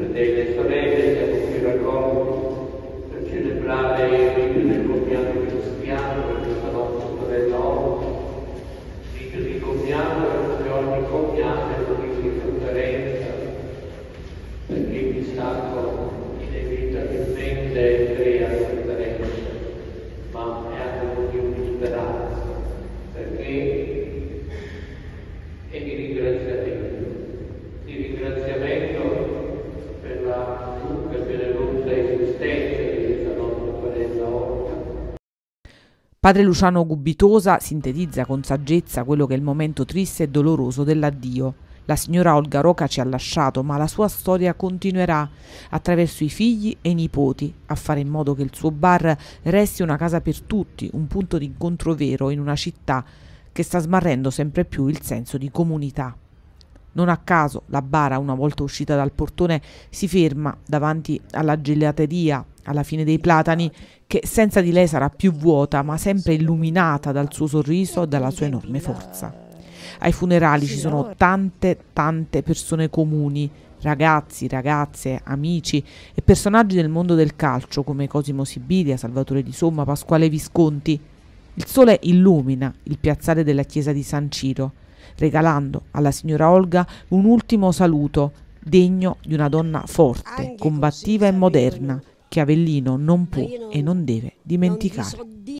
fratelli e sorelle, siamo qui raccolti per celebrare il rito del compianto cristiano per questa nostra sorella oggi. Rito di compianto perché ogni compianto è un rito di sofferenza, perché il distacco inevitabilmente crea sofferenza, ma è anche un motivo di speranza, perché è di ringraziamento per la lunga e generosa esistenza di questa nostra sorella Olga. Padre Luciano Gubitosa sintetizza con saggezza quello che è il momento triste e doloroso dell'addio. La signora Olga Roca ci ha lasciato, ma la sua storia continuerà attraverso i figli e i nipoti, a fare in modo che il suo bar resti una casa per tutti, un punto di incontro vero in una città che sta smarrendo sempre più il senso di comunità. Non a caso la bara, una volta uscita dal portone, si ferma davanti alla gelateria alla fine dei Platani, che senza di lei sarà più vuota, ma sempre illuminata dal suo sorriso e dalla sua enorme forza. Ai funerali ci sono tante persone comuni, ragazzi, ragazze, amici e personaggi del mondo del calcio come Cosimo Sibilia, Salvatore Di Somma, Pasquale Visconti. Il sole illumina il piazzale della chiesa di San Ciro, regalando alla signora Olga un ultimo saluto degno di una donna forte, combattiva e moderna, che Avellino non può e non deve dimenticare.